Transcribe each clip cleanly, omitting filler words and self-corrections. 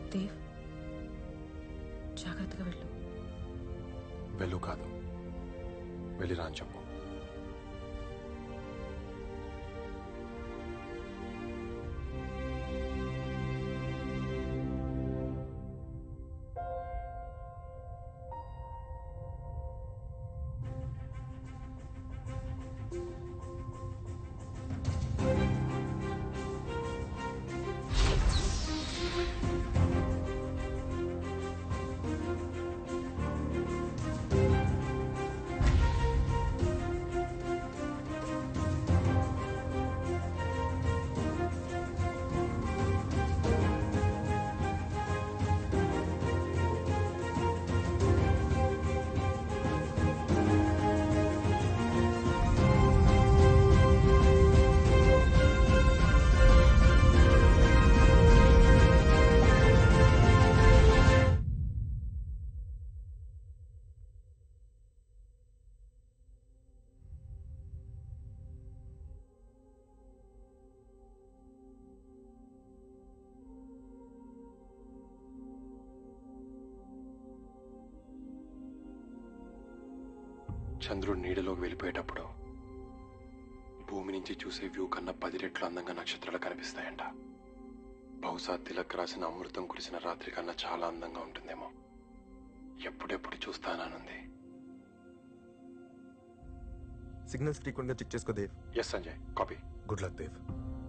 దేవ్ జాగ్రత్తగా వెళ్ళు. వెళ్ళు కాదు, వెళ్ళిరా అని చెప్పు. చంద్రుడు నీడలోకి వెళ్ళిపోయేటప్పుడు భూమి నుంచి చూసే వ్యూ కన్నా 10 రెట్లు అందంగా నక్షత్రాలు కనిపిస్తాయంట. బహుశా తిలక్ రాసిన అమృతం కురిసిన రాత్రి కన్నా చాలా అందంగా ఉంటుందేమో. ఎప్పుడెప్పుడు చూస్తాననుంది. సిగ్నల్స్ ఫ్రీక్వెంట్ గా చెక్ చేసుకో Dave. Yes Sanjay, copy. Good luck Dave.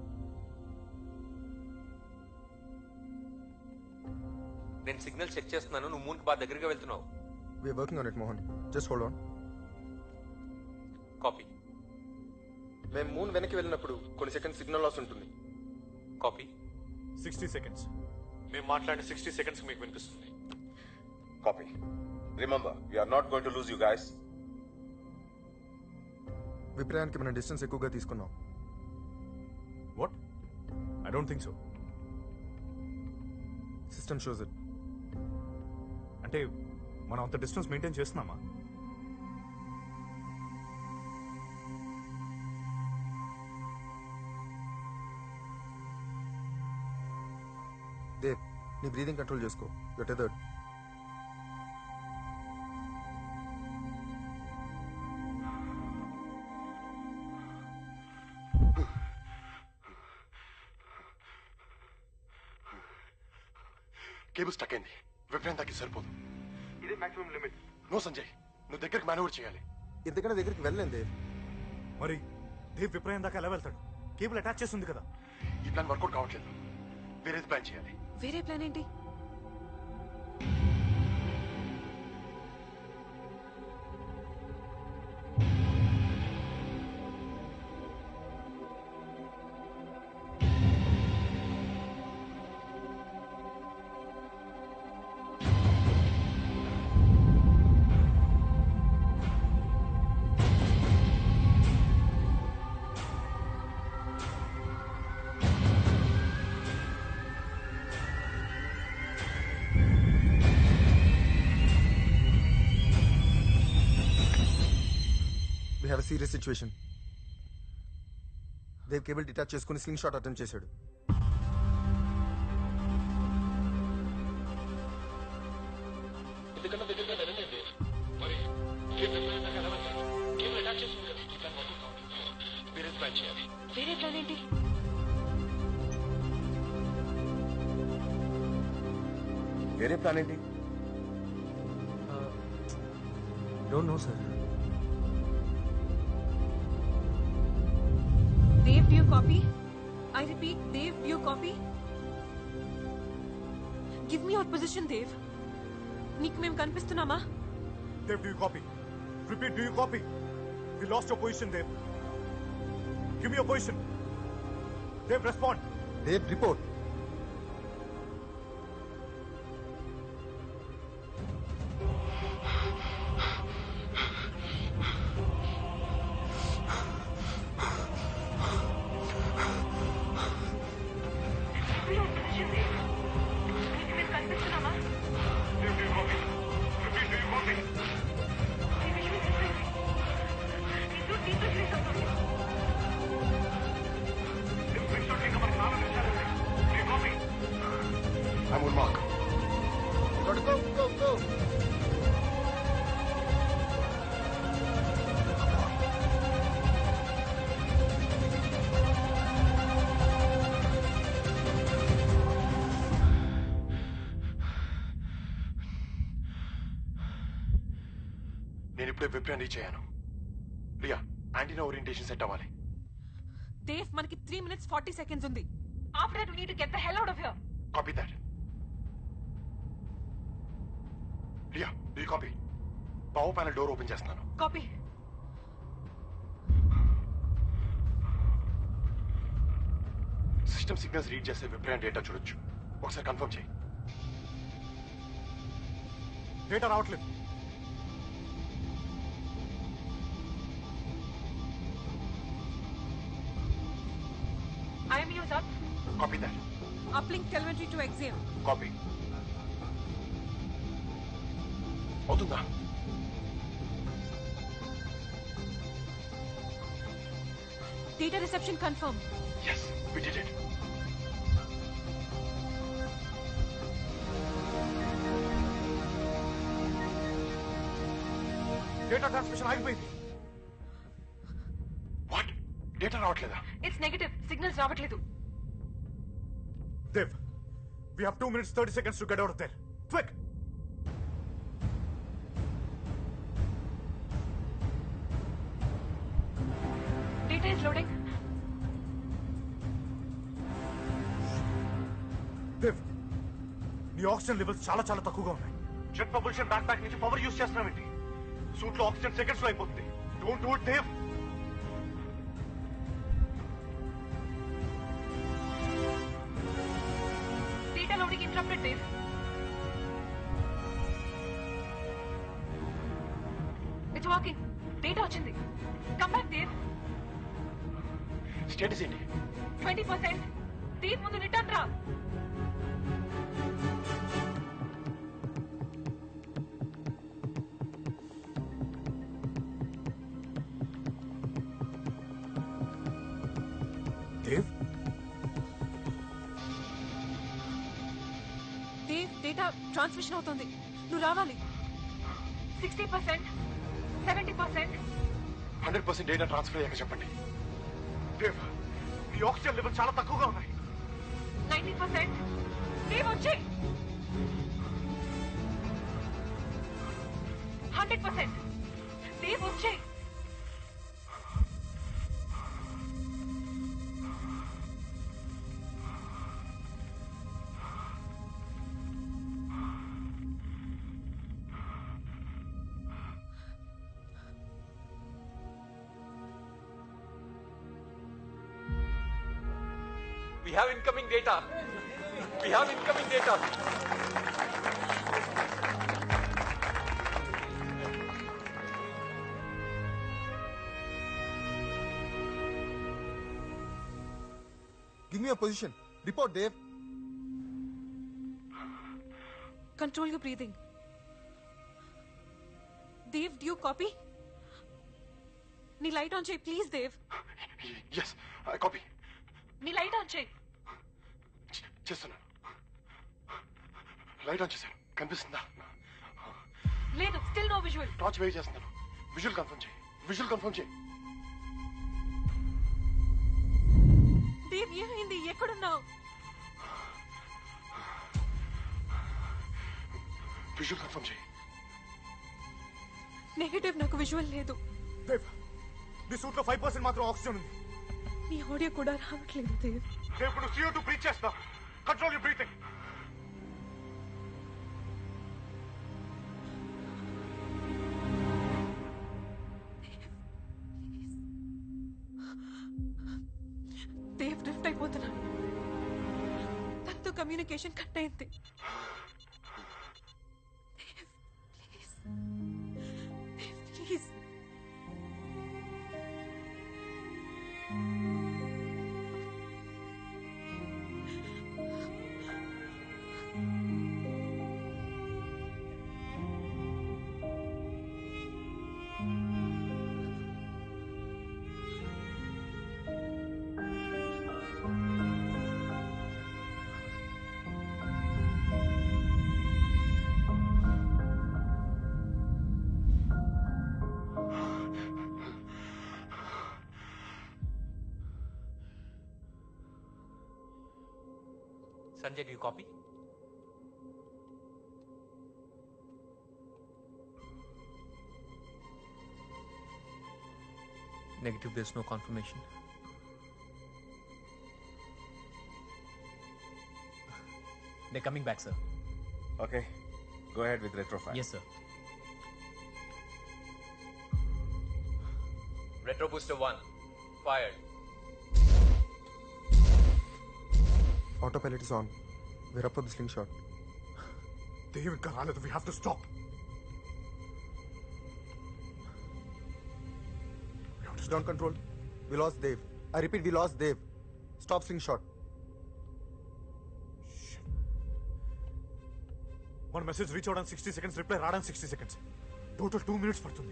నేను సిగ్నల్ చెక్ చేస్తున్నాను, నువ్వు మూన్ కి బాగా దగ్గరగా వెళ్తున్నావు. We are working on it Mohan, just hold on. Copy. మేము మూన్ వెనక్కి వెళ్ళినప్పుడు కొన్ని సెకండ్స్ సిగ్నల్ లాస్ ఉంటుంది. కాపీ. 60 seconds. మేము మాట్లాడిన 60 seconds మీకు వినిపిస్తుంది. Copy. Remember, we are not going to lose you guys. విప్రయానికి మనం డిస్టెన్స్ ఎక్కువగా తీసుకున్నాం. What? I don't think so. System shows it. అంటే మనం అంత డిస్టెన్స్ మెయింటైన్ చేస్తున్నామా? దేవ్, నీ బ్రీదింగ్ కంట్రోల్ చేసుకో. You're tethered. కేబుల్ స్టక్ అయింది. విప్రాంతాకి సరిపోదు. ఇదే మాక్సిమం లిమిట్. నో సంజయ్, నువ్వు దగ్గరికి మేనేవర్ చేయాలి. ఇంతకన్నా దగ్గరికి వెళ్ళలేం దేవ్. మరి దేవ్ విప్రయం దాకా ఎలా వెళ్తాడు? కేబుల్ అటాచ్ చేస్తుంది కదా. ఈ ప్లాన్ వర్కౌట్ కావట్లేదు. వేరేది ప్లాన్ చేయాలి. వేరే ప్లాన్ ఏంటి? We have a serious situation. Dave cable detach చేసుకుని స్లింగ్ షాట్ అటెంప్ట్ చేశాడు. వేరే ప్లాన్ ఏంటి? వేరే ప్లాన్ ఏంటి? Don't know sir. Dave, do you copy? I repeat, Dave, do you copy? Give me your position, Dave. నీకు మేము కనిపిస్తున్నామా? Dev, do you copy? Repeat, do you copy? We lost your position, Dev. Give me your position. Dev, respond. Dev report. పడుకో ఇంకో నేను ఇప్పుడే విప్రాన్ని reach అయ్యాను. Riya, antenna orientation set అవ్వాలి. దేవ్, మనకి 3 minutes 40 seconds ఉంది. After that we need to get the hell out of here. Copy that. Riya, do you copy? Power panel door open చేస్తున్నాను. Copy. System signals read చేస్తే విప్రాన్ డేటా చూడొచ్చు. ఒకసారి confirm చేయి. Data రావట్లేదు. IMU's up. Copy that. Uplink telemetry to Axiom. Copy. అవుతుందా? Data reception confirmed. Yes, we did it. Data transmission ఆగిపోయింది. What? Data రావట్లేదా? It's negative. Signals రావట్లేదు. Dev, we have 2 minutes 30 seconds to get out of there. Quick! Data is loading. Dev, నీ oxygen levels చాలా తక్కువగా ఉన్నాయి. Jet propulsion backpack నుంచి power use చేస్తున్నామేంటి? Suit లో ఆక్సిజన్ సెకండ్స్ లో అయిపోతుంది. Don't do it Dev. Data loading interrupted, Dave. It's working. Data వచ్చింది. Come back, Dave. స్టేటస్ ఏంటి? 20%. Dave, ముందు రిటర్న్ రా. దేవ్, దేవ్, డేటా ట్రాన్స్మిషన్ అవుతుంది. నువ్వు రావాలి. 60%, 70%. 100% డేటా ట్రాన్స్ఫర్ అయ్యాక చెప్పండి. దేవ్, నీ ఆక్సిజన్ లెవెల్ చాలా తక్కువగా ఉన్నాయి. 90%. దేవ్, వచ్చేయ్. 100%. దేవ్, వచ్చేయ్. We have incoming data. We have incoming data. Give me your position. Report, Dave. Control your breathing. Dave, do you copy? నీ లైట్ ఆన్ చేయి ప్లీజ్. Dev, yes, copy. నీ లైట్ ఆన్ చేయి. చేస్తున్నాను. లైట్ ఆన్ చేశాను. కనిపిస్తుందా? లేదు, still no visual. Torch wave చేస్తున్నాను. Visual confirm చేయి. విజువల్ కన్ఫర్మ్ చేయి. దేవ్, ఏమైంది? ఎక్కడున్నావు? విజువల్ కన్ఫర్మ్ చేయి. నెగటివ్, నాకు విజువల్ లేదు. దేవ్, నీ సూట్ లో 5% మాత్రం ఆక్సిజన్ ఉంది. నీ ఆడియో కూడా రావట్లేదు. దేవ్, దేవ్, ఇప్పుడు CO2 బ్రీచ్ చేస్తా. Control your breathing. Dev, drift అయిపోతున్నాను. తనతో కమ్యూనికేషన్ కట్ అయింది. Please. Sanjay, do you copy? Negative, there's no confirmation. They're coming back, sir. Okay, go ahead with retrofile. Yes, sir. Retro booster 1, fired. Autopilot is on. We're up for the slingshot. Dave and Karala, we have to stop. Ground control. We lost Dave. I repeat, we lost Dave. Stop slingshot. One message reach out on 60 seconds, reply రావడానికి 60 seconds. Total 2 minutes పడుతుంది.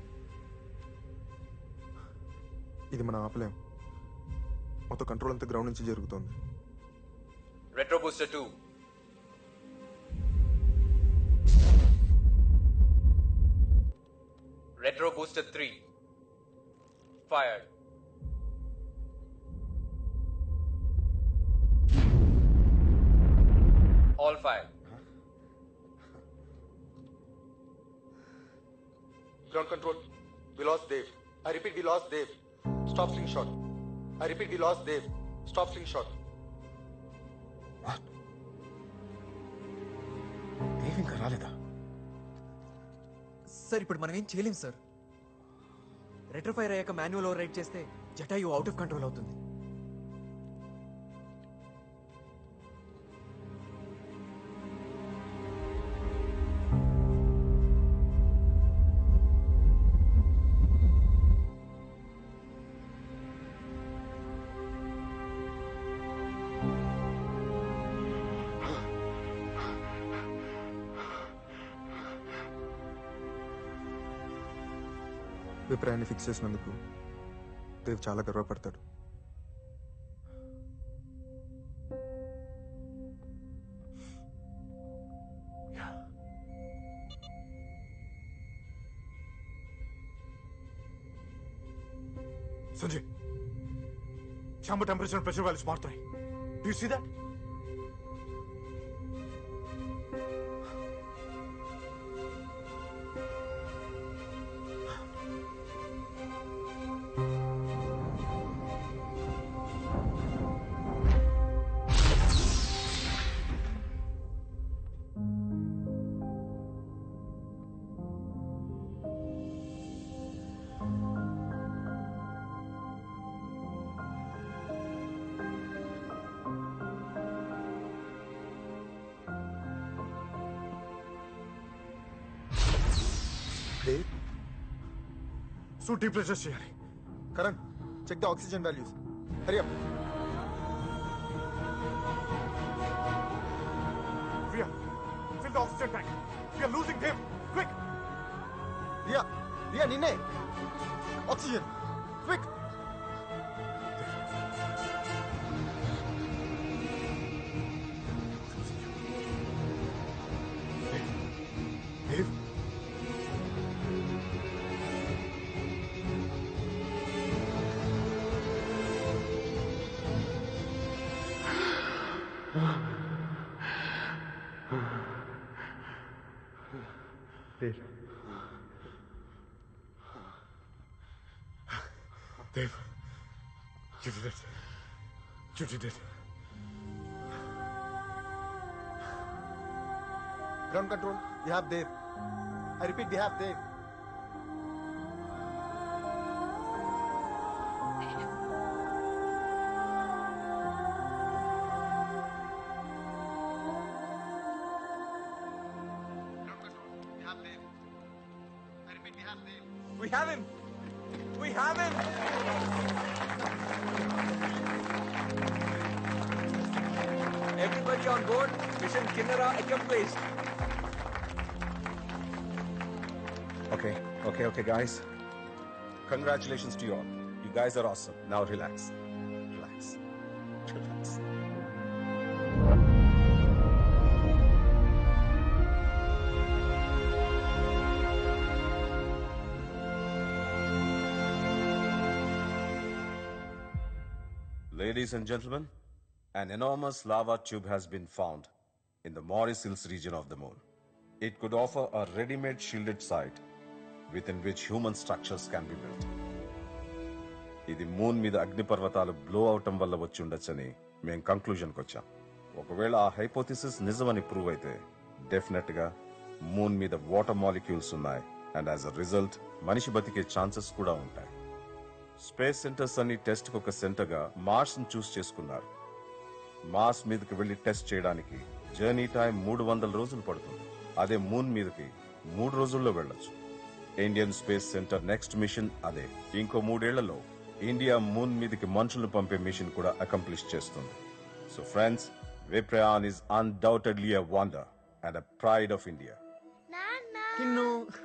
ఇది మనం ఆపలేం. మొత్తం control అంతా ground నుంచి జరుగుతోంది. Retro booster 2. Retro booster 3. Fired. All fired. Ground control. We lost Dave. I repeat, we lost Dave. Stop slingshot. I repeat, we lost Dave. Stop slingshot. What? Dave ఇంకా రాలేదా? Sir ఇప్పుడు మనం ఏం చేయలేం sir. రెట్రోఫైర్ అయ్యాక manual over ride చేస్తే Jatayu out of control అవుతుంది. విప్రాయాన్ని fix చేసినందుకు దేవ్ చాలా గర్వపడతాడు. Sanjay, chamber temperature and pressure values మారుతున్నాయి. Do you see that? Dave, Suit depressure చేయాలి. Karan, check the oxygen values. Hurry up. Ria, fill the oxygen tank. We are losing Dave. Quick! Ria, నిన్నే. Oxygen. Quick. Dave? Dave. Dave, you did it. You did it. Ground control. We have Dave. I repeat, we have Dave. We have him. We have him. Everybody on board. Mission Kinnara accomplished. Okay, guys. Congratulations to you all. You guys are awesome. Now relax. Relax. Relax. Ladies and gentlemen, An enormous lava tube has been found in the Morris Hills region of the moon. It could offer a ready-made shielded site within which human structures can be built. ఇది moon మీద అగ్నిపర్వతాలు blow అవటం వల్ల వచ్చి ఉండొచ్చని మేము కంక్లూజన్కి వచ్చాం. ఒకవేళ ఆ హైపోథిసిస్ నిజమని ప్రూవ్ అయితే డెఫినెట్ గా మూన్ మీద వాటర్ మాలిక్యూల్స్ ఉన్నాయి అండ్ యాజ్ అ రిజల్ట్ మనిషి బతికే ఛాన్సెస్ కూడా ఉంటాయి. స్పేస్ సెంటర్స్ అన్ని టెస్ట్ ఒక సెంటర్ గా మార్స్ ను చూస్ చేసుకున్నారు. మార్స్ మీదకి వెళ్లి టెస్ట్ చేయడానికి జర్నీ టైం 300 రోజులు పడుతుంది. అదే మూన్ మీదకి 3 రోజుల్లో వెళ్ళొచ్చు. Indian space centre next mission అదే. ఇంకో 3 ఏళ్లలో ఇండియా మూన్ మీదకి మనుషులను పంపే మిషన్ కూడా అకంప్లిష్ చేస్తుంది. So friends, Viprayan is undoubtedly a wonder and a pride of India. కిన్ను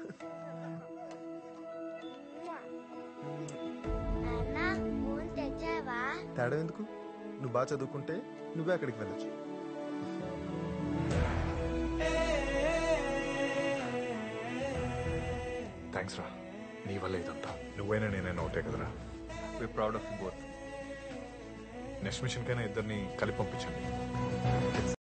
తేడా ఎందుకు? నువ్వు బాగా చదువుకుంటే నువ్వే అక్కడికి వెళ్ళచ్చు. థ్యాంక్స్ రా, నీ వల్ల ఇదంతా. నువ్వైనా నేనైనా ఒకటే కదరా. We proud of you both. Next mission కైనా ఇద్దరిని కలిపి పంపించండి.